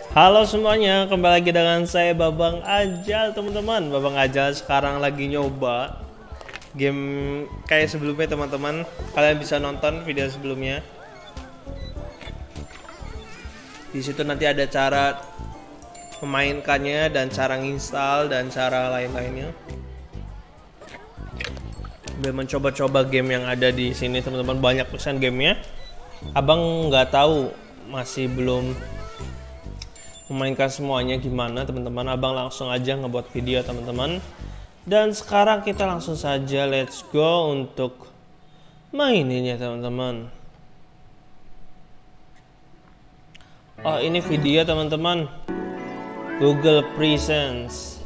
Halo semuanya, kembali lagi dengan saya Babang Ajal teman-teman. Babang Ajal sekarang lagi nyoba game kayak sebelumnya teman-teman. Kalian bisa nonton video sebelumnya. Di situ nanti ada cara memainkannya dan cara nginstal dan cara lain-lainnya. Udah mencoba-coba game yang ada di sini teman-teman, banyak pesan gamenya. Abang nggak tahu, masih belum memainkan semuanya gimana teman-teman. Abang langsung aja ngebuat video teman-teman. Dan sekarang kita langsung saja let's go untuk maininnya teman-teman. Oh ini video teman-teman, Google Presence.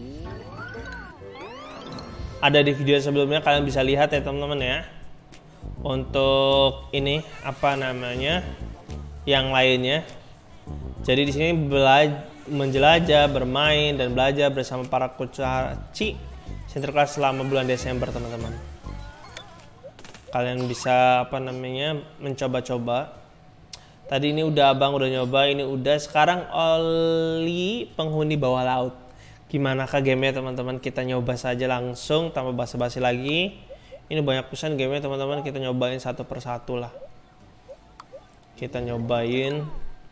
Ada di video sebelumnya, kalian bisa lihat ya teman-teman ya. Untuk ini apa namanya yang lainnya. Jadi di sini menjelajah, bermain dan belajar bersama para kurcaci Sinterklas selama bulan Desember teman-teman. Kalian bisa apa namanya mencoba-coba. Tadi ini abang udah nyoba, ini udah. Sekarang Oli penghuni bawah laut. Gimana kah gamenya teman-teman? Kita nyoba saja langsung tanpa basa-basi lagi. Ini banyak pesan gamenya teman-teman. Kita nyobain satu persatu lah. Kita nyobain.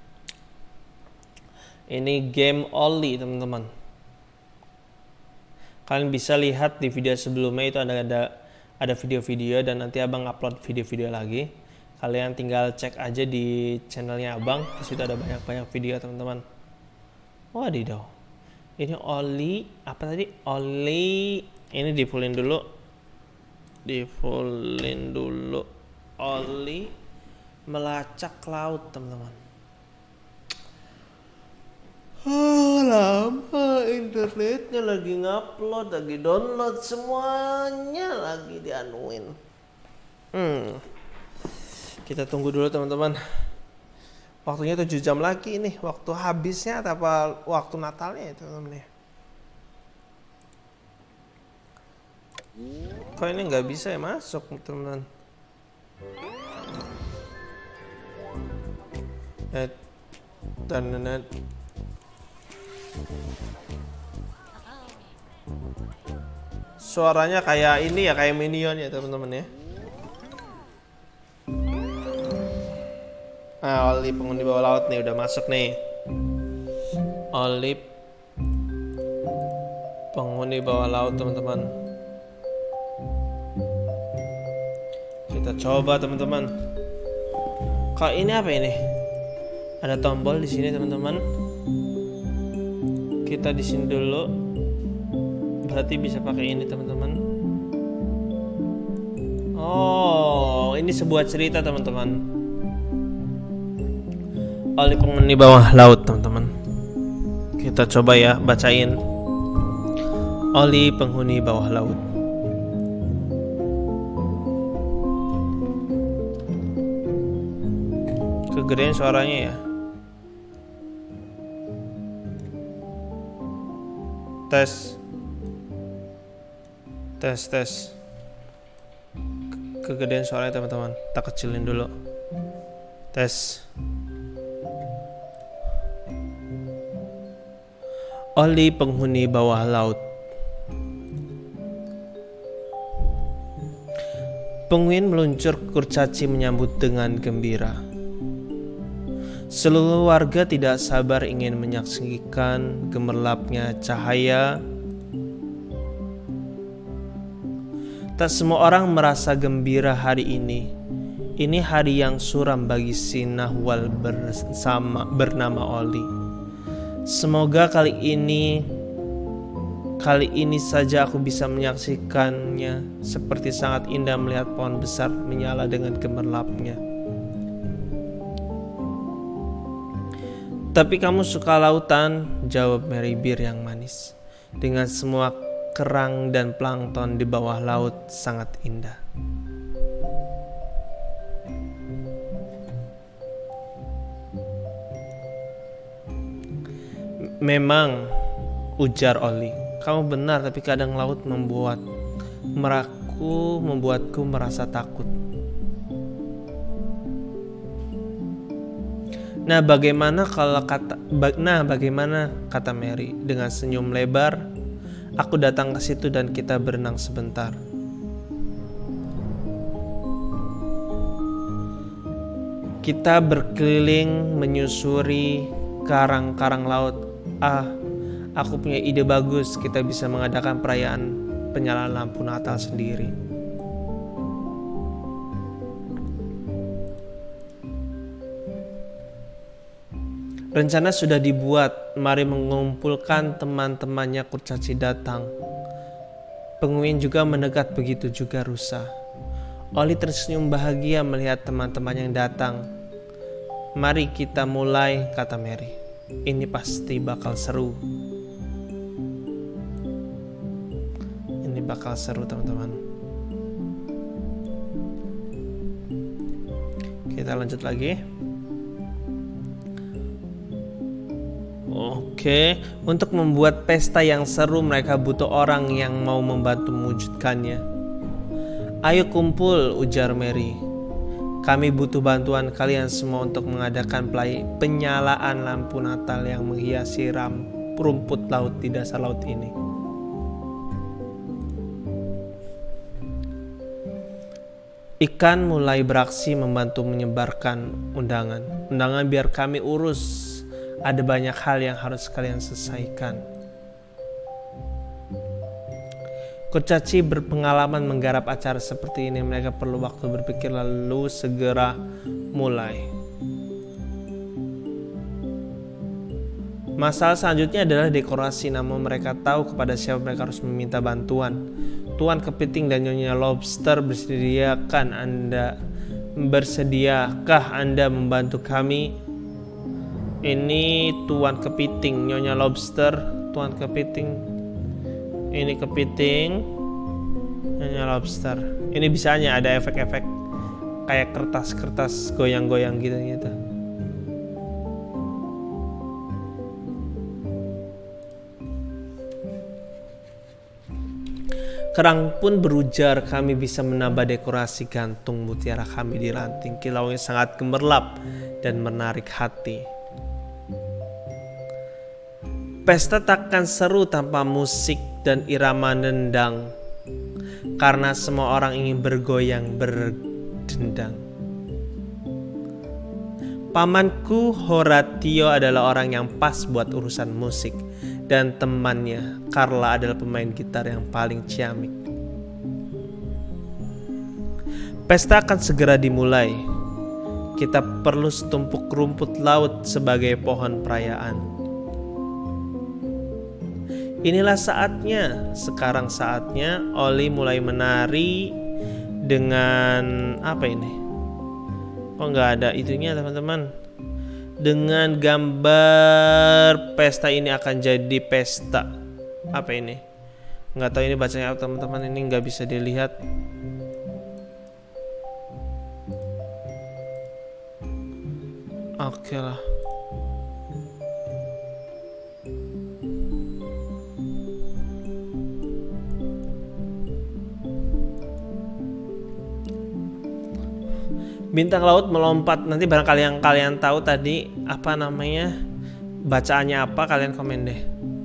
Ini game Oli teman-teman. Kalian bisa lihat di video sebelumnya itu ada video-video dan nanti abang upload video-video lagi. Kalian tinggal cek aja di channelnya abang. Di situ ada banyak video teman-teman. Wadidaw. Ini Oli apa tadi? Oli ini di-fullin dulu. Di-fullin dulu. Oli melacak laut teman-teman. Lama internetnya, lagi ngupload, lagi download, semuanya lagi dianuin. Kita tunggu dulu teman-teman. Waktunya 7 jam lagi nih, waktu habisnya atau apa waktu Natalnya ya teman-teman ya. Kok ini nggak bisa ya masuk teman-teman. Dan suaranya kayak ini ya, kayak Minion ya teman-teman ya. Nah, Oli penghuni bawah laut nih udah masuk nih. Oli penghuni bawah laut teman-teman. Kita coba teman-teman. Kok ini apa ini? Ada tombol di sini teman-teman. Kita di sini dulu. Berarti bisa pakai ini teman-teman. Oh, ini sebuah cerita teman-teman. Oli penghuni bawah laut teman-teman. Kita coba ya bacain. Oli penghuni bawah laut. Kegedean suaranya ya. Tes. Kegedean suaranya teman-teman. Kita kecilin dulu. Tes. Oli penghuni bawah laut. Penguin meluncur ke kurcaci menyambut dengan gembira. Seluruh warga tidak sabar ingin menyaksikan gemerlapnya cahaya. Tak semua orang merasa gembira hari ini. Ini hari yang suram bagi si Nahwal bernama Oli. Semoga kali ini saja aku bisa menyaksikannya, seperti sangat indah melihat pohon besar menyala dengan gemerlapnya. Tapi kamu suka lautan, jawab Mary Bear yang manis. Dengan semua kerang dan plankton di bawah laut sangat indah. Memang, ujar Oli, kamu benar, tapi kadang laut membuatku merasa takut. Bagaimana kata Mary dengan senyum lebar. Aku datang ke situ dan kita berenang sebentar. Kita berkeliling menyusuri karang-karang laut. Aku punya ide bagus. Kita bisa mengadakan perayaan penyalaan lampu Natal sendiri. Rencana sudah dibuat. Mari mengumpulkan teman-temannya. Kurcaci datang. Penguin juga mendekat, begitu juga rusa. Oli tersenyum bahagia melihat teman-teman yang datang. Mari kita mulai, kata Mary. Ini pasti bakal seru. Ini bakal seru, teman-teman. Kita lanjut lagi. Oke, untuk membuat pesta yang seru mereka butuh orang yang mau membantu mewujudkannya. Ayo kumpul, ujar Mary. Kami butuh bantuan kalian semua untuk mengadakan penyalaan lampu Natal yang menghiasi rumput laut di dasar laut ini. Ikan mulai beraksi membantu menyebarkan undangan. Undangan biar kami urus. Ada banyak hal yang harus kalian selesaikan. Kurcaci berpengalaman menggarap acara seperti ini. Mereka perlu waktu berpikir lalu segera mulai. Masalah selanjutnya adalah dekorasi. Namun mereka tahu kepada siapa mereka harus meminta bantuan. Tuan Kepiting dan Nyonya Lobster, bersediakah Anda membantu kami? Ini Tuan Kepiting, Nyonya Lobster, Tuan Kepiting. Ini Kepiting, Nyonya Lobster. Ini bisanya ada efek-efek kayak kertas-kertas goyang-goyang gitu. Kerang pun berujar, kami bisa menambah dekorasi gantung mutiara kami di ranting. Kilaunya sangat gemerlap dan menarik hati. Pesta takkan seru tanpa musik dan irama nendang, karena semua orang ingin bergoyang berdendang. Pamanku Horatio adalah orang yang pas buat urusan musik, dan temannya Carla adalah pemain gitar yang paling ciamik. Pesta akan segera dimulai. Kita perlu setumpuk rumput laut sebagai pohon perayaan. Inilah saatnya. Sekarang saatnya. Oli mulai menari dengan apa ini? Kok nggak ada itunya, teman-teman? Dengan gambar pesta ini akan jadi pesta. Apa ini? Nggak tahu ini bacanya apa, teman-teman. Ini nggak bisa dilihat. Oke lah. Bintang laut melompat. Nanti barangkali yang kalian tahu tadi apa namanya, bacaannya apa, kalian komen deh.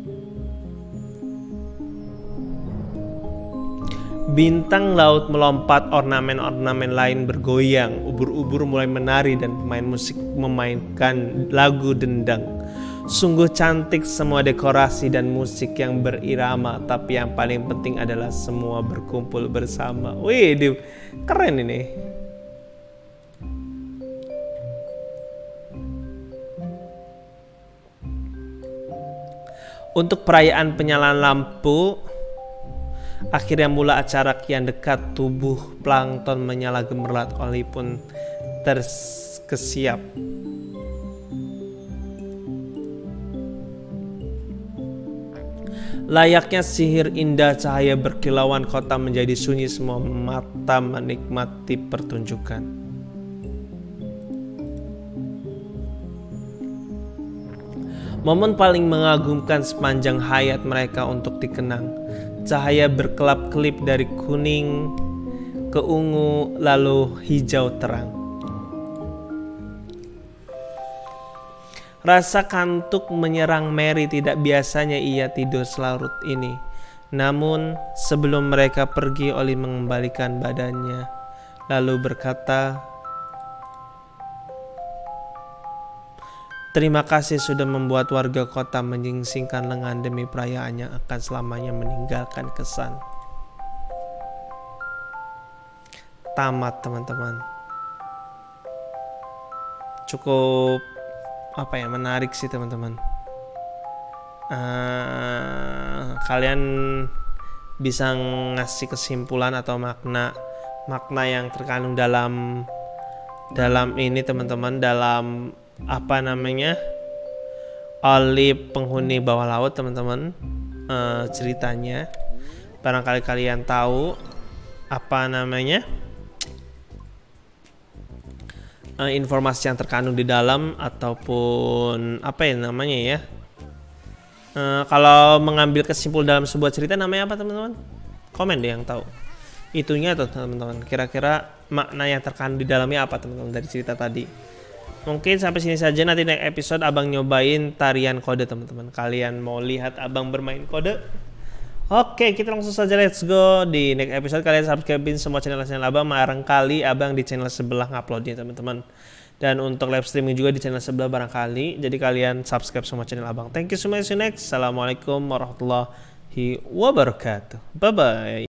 Bintang laut melompat, ornamen-ornamen lain bergoyang, ubur-ubur mulai menari dan pemain musik memainkan lagu dendang. Sungguh cantik semua dekorasi dan musik yang berirama, tapi yang paling penting adalah semua berkumpul bersama. Wih, keren ini. Untuk perayaan penyalaan lampu, akhirnya mula acara kian dekat. Tubuh plankton menyala gemerlap, Oli pun terkesiap. Layaknya sihir indah, cahaya berkilauan, kota menjadi sunyi, semua mata menikmati pertunjukan. Momen paling mengagumkan sepanjang hayat mereka untuk dikenang. Cahaya berkelap-kelip dari kuning ke ungu lalu hijau terang. Rasa kantuk menyerang Mary, tidak biasanya ia tidur selarut ini. Namun sebelum mereka pergi, Oli mengembalikan badannya, lalu berkata, "Terima kasih sudah membuat warga kota menyingsingkan lengan demi perayaan yang akan selamanya meninggalkan kesan." Tamat teman-teman. Cukup menarik sih teman-teman. Kalian bisa ngasih kesimpulan atau makna yang terkandung dalam ini teman-teman, dalam Oli penghuni bawah laut teman-teman. Ceritanya barangkali kalian tahu informasi yang terkandung di dalam, ataupun kalau mengambil kesimpulan dalam sebuah cerita namanya apa teman-teman? Komen deh yang tahu itunya tuh teman-teman. Kira-kira makna yang terkandung di dalamnya apa teman-teman dari cerita tadi? Mungkin sampai sini saja, nanti next episode abang nyobain tarian kode teman-teman. Kalian mau lihat abang bermain kode? Oke, kita langsung saja, let's go. Di next episode kalian subscribein semua channel abang, barangkali abang di channel sebelah nguploadnya teman-teman. Dan untuk live streaming juga di channel sebelah barangkali. Jadi kalian subscribe semua channel abang. Thank you so much. See you next. Assalamualaikum warahmatullahi wabarakatuh. Bye bye.